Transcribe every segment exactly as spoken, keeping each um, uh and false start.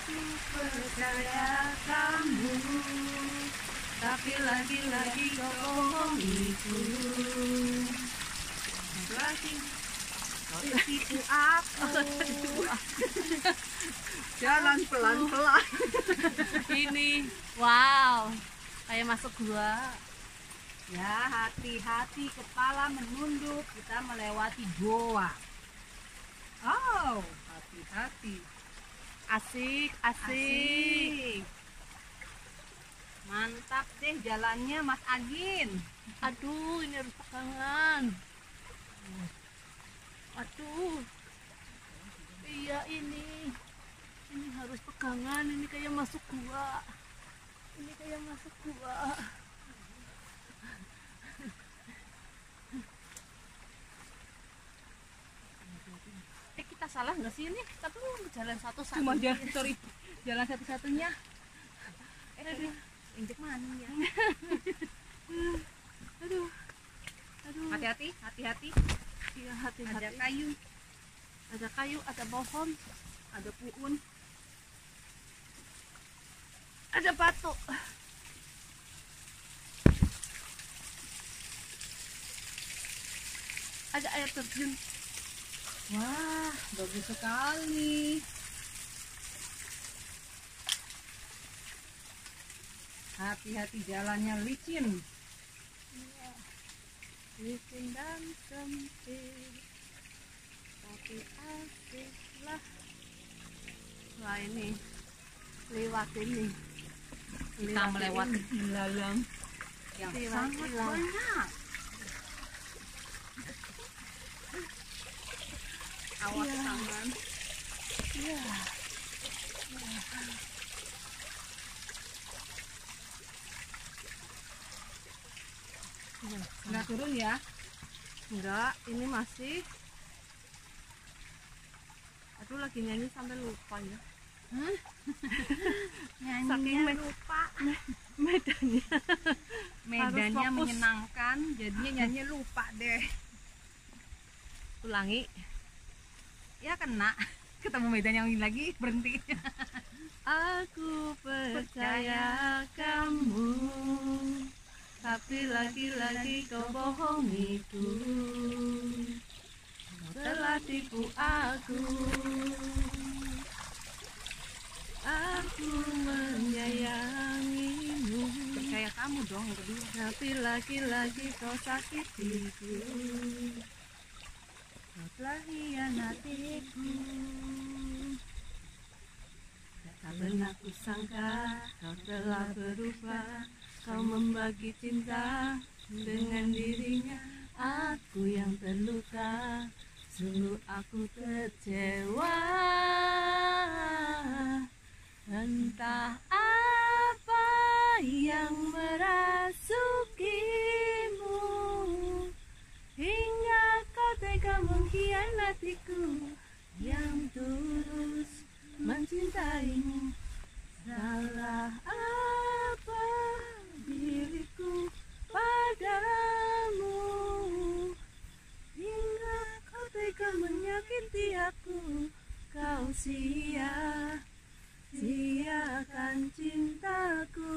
Aku percaya kamu, tapi lagi-lagi kau bohongiku. Lagi kau tipu aku. Jalan pelan-pelan. Ini, wow, kayak masuk gua. Ya, hati-hati, kepala menunduk, kita melewati goa. Oh, hati-hati. Asik, asik. Asik. Mantap deh jalannya, Mas Agin. Aduh, ini harus pegangan. Aduh. Iya ini. Ini harus pegangan, ini kayak masuk gua. Ini kayak masuk gua. Eh, kita salah nggak sih ini? Tapi mau jalan satu-satu. Cuma jalan, sorry, jalan satu-satunya. Eh, Aduh. injek mana ya? Aduh. Aduh. Hati-hati, hati-hati. Iya, Ada hati-hati. kayu, Ada kayu, ada pohon, ada puun. ada batu. Ada air terjun. Wah, bagus sekali. Hati-hati jalannya licin. Licin dan sempit, tapi asiklah. Wah ini, lewat ini. Kita melewati ilalang yang Lewat sangat ilalang. banyak. Awas Iya. tangan. Iya. Nggak turun ya? Enggak, ini masih. Aduh, lagi nyanyi sampai lupa ya. Nyanyinya Saking me- lupa. Medannya. Medannya Harus fokus. menyenangkan, jadinya nyanyi lupa deh. Ulangi. Ya kena. Ketemu medan yang ini lagi berhenti. Aku percaya kamu, tapi lagi-lagi kau bohongiku. Kau telah tipu aku. Aku menyayangimu, Percaya kamu dong yang kedua. tapi lagi-lagi kau sakitiku. Kau telah hianatiku. Tak pernah kusangka kau telah berubah. Kau membagi cinta dengan dirinya. Aku yang terluka, sungguh aku kecewa. Entah apa yang merasukimu, hingga kau tega mengkhianatiku yang tulus mencintaimu. Salah apa diriku padamu, hingga kau tega menyakiti aku. Kau sia-siakan cintaku.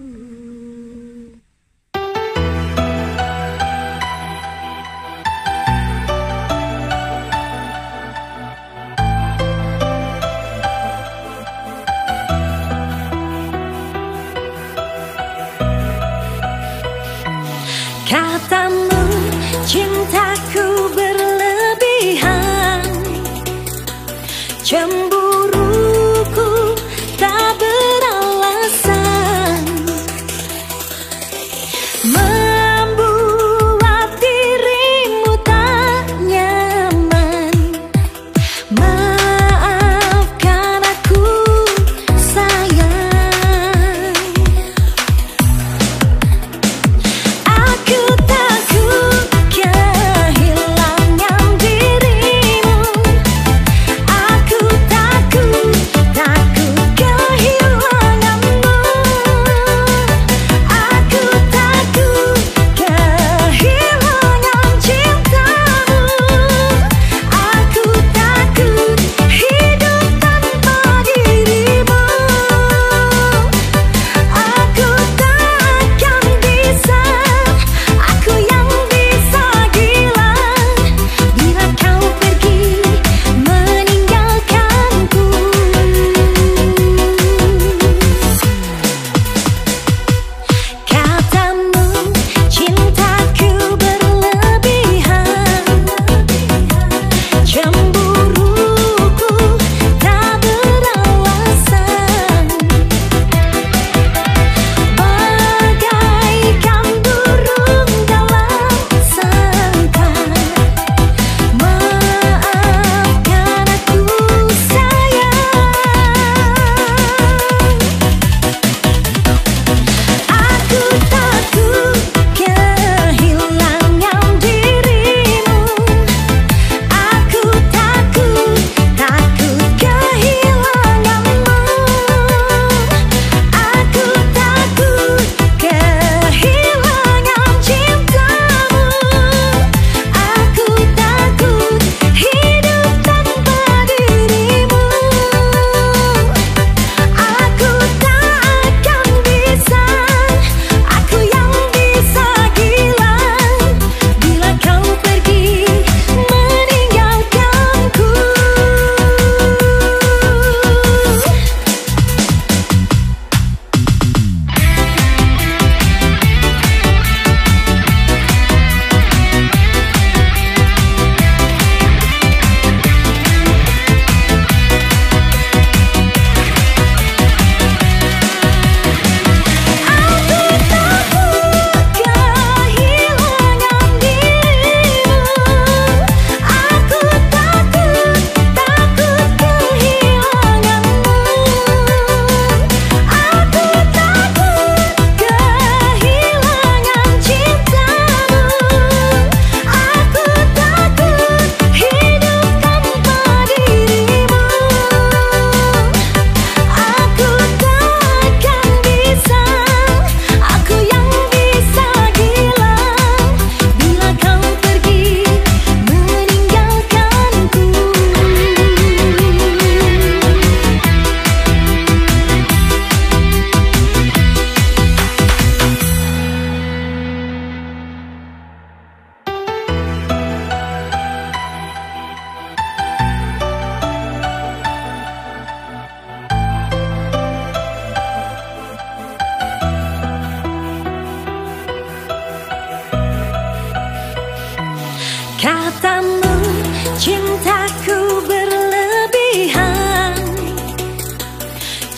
Katamu cintaku berlebihan, cemburuku tak beralasan, membuat dirimu tak nyaman. Maafkan aku sayang, aku takut kehilangan dirimu. Aku takut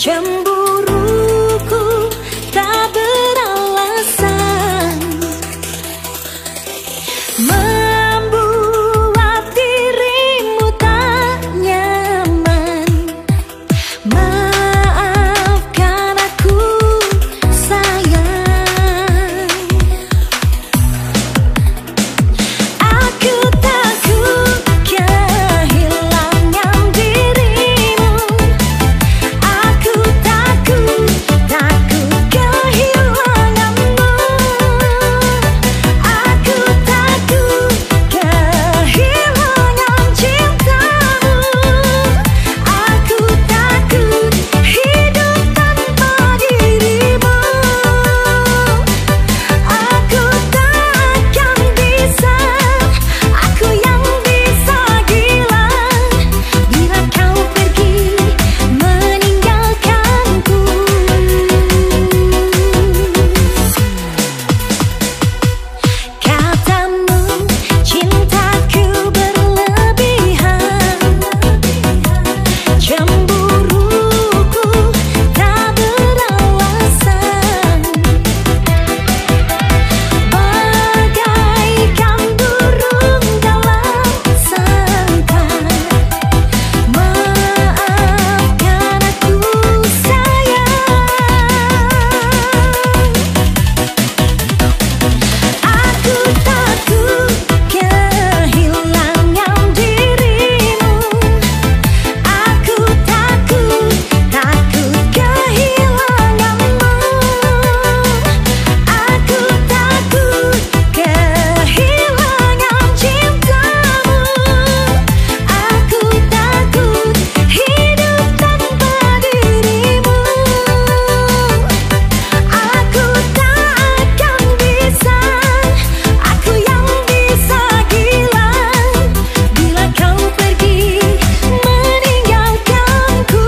Cemburuku tak beralasan, membuat dirimu tak nyaman. Maafkan aku sayang, aku takut kehilangan dirimu. Aku takut, takut kehilanganmu. Aku takut kehilangan cintamu. Aku takut hidup tanpa dirimu. Aku tak akan bisa, aku yang bisa gila bila kau pergi meninggalkanku. Katamu cintaku berlebihan, cemburuku tak beralasan, bagaikan burung dalam sangkar. Maafkan aku sayang, aku takut kehilangan dirimu. Aku takut, takut kehilanganmu. Aku takut kehilangan cintamu. Aku takut hidup tanpa dirimu. Aku tak akan bisa, aku yang bisa gila bila kau pergi meninggalkanku.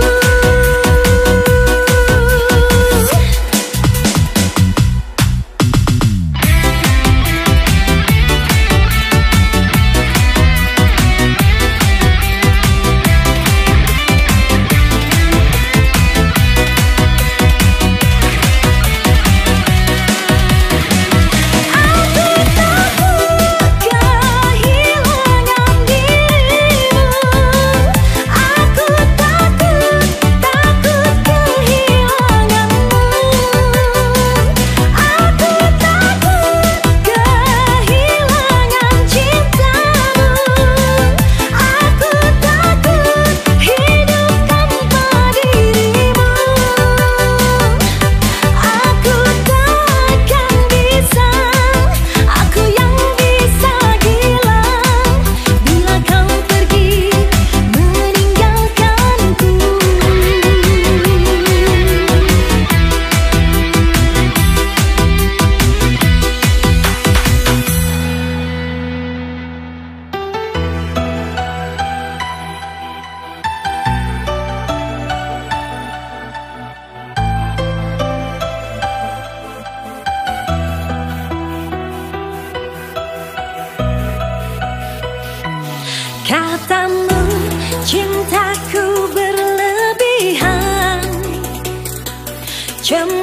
Aku takut kehilangan dirimu. Aku takut, takut kehilanganmu. Aku takut kehilangan cintamu. Aku takut hidup tanpa dirimu. Aku tak akan bisa, aku yang bisa gila bila kau pergi meninggalkanku. Katamu cintaku berlebihan, cemburu